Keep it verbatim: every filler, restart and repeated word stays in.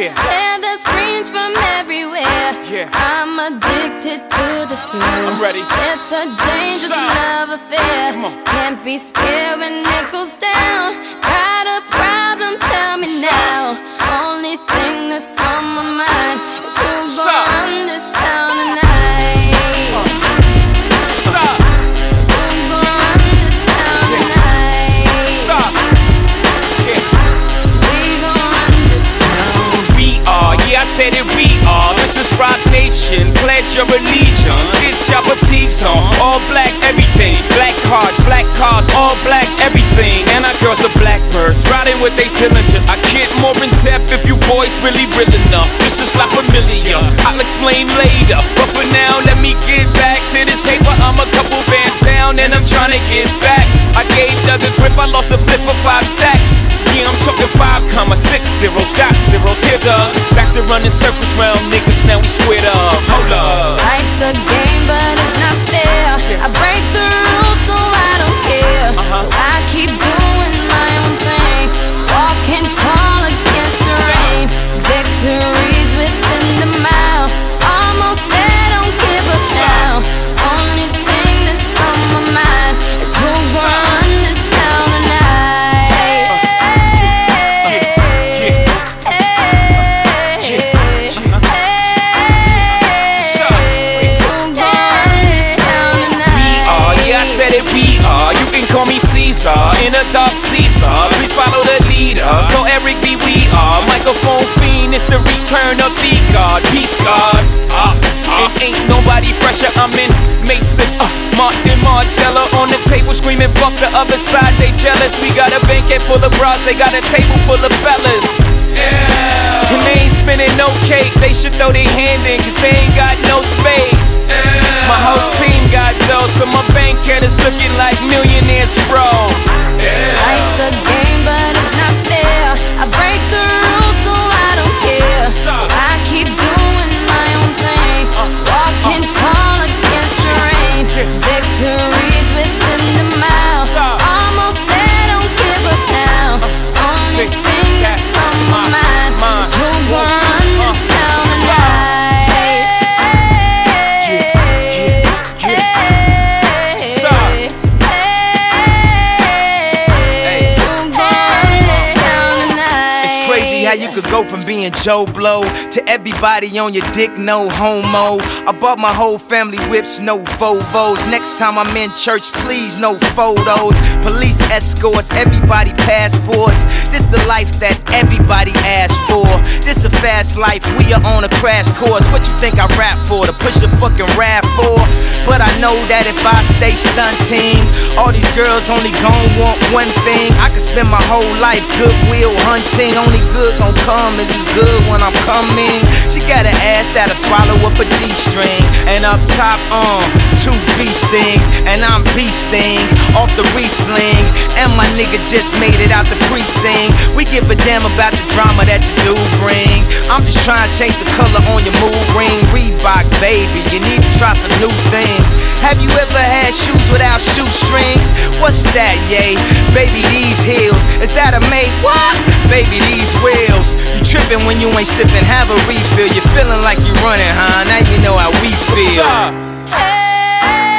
Yeah. Hear the screams from everywhere. Yeah. I'm addicted to the thrill. I'm ready. It's a dangerous Side. love affair. Come on. Can't be scared when it goes down. Got a problem? Tell me Side. now. Only thing that's on my mind is who's gonna Side. run this town tonight. Uh. Side. Is who's gonna run this town tonight? Side. Yeah. We gon' run this town. We are, yeah, I said it, we are. This is Rock Nation, pledge your allegiance. Get your boutiques on, all black everything. Black cards, black cars, all black everything. And our girls are blackbirds, riding with they diligence. I get more in depth if you boys really real enough. This is not familiar, I'll explain later. But for now, let me get back to this paper. I'm a couple bands down and I'm trying to get back. I gave Doug a grip, I lost a flip for five stacks. Yeah, I'm talking five comma six zero, shot zeros. Here, Doug, back to running circles round niggas, now we squared up. Hold up. Life's a game, but it's not fair. I break the rules, so I don't care. So I keep doing my own thing, walking tall against the rain. Victories within the mile, almost there, don't give up now. Only thing that's on my mind is who gon' run this town tonight. We are, you can call me Caesar, in a dark Caesar. Please follow the leader. So Eric B, we are microphone fiend. It's the return of the God, peace God. Uh, uh, it ain't nobody fresher. I'm in Mason, uh, Martin Margiela on the table screaming, fuck the other side, they jealous. We got a banquet full of bras, they got a table full of fellas. Yeah. And they ain't spinning no cake, they should throw their hand in, cause they ain't got no space. Yeah. My whole team got dough, so my bank account is looking like millionaires, bro. Yeah. Life's a game, but it's not fair. I break the rules, so I don't care. So I keep doing my own thing, walking tall against the rain. Victories within the mile, almost there, don't give up now. Only thing that's on my mind is who gon' run this town tonight. How you could go from being Joe Blow to everybody on your dick, no homo. I bought my whole family whips, no Volvos. Next time I'm in church, please, no photos. Police escorts, everybody passports. This the life that everybody asks for. This a fast life, we are on a crash course. What you think I rap for? To push a fucking rap for? But I know that if I stay stunting, all these girls only gon' want one thing. I could spend my whole life goodwill hunting. Only good gon' come is as good when I'm coming. She got an ass that'll swallow up a G-string, and up top, um, two beast things, and I'm beasting off the re-sling. And my nigga just made it out the precinct. We give a damn about the drama that you do bring. I'm just trying to change the color on your mood ring. Reebok, baby, you need to try some new things. Have you ever had shoes without shoestrings? What's that, yay? Baby, these heels, is that a made what? Baby, these wheels. You tripping when you ain't sipping, have a refill. You're feeling like you're running, huh? Now you know how we feel. Hey.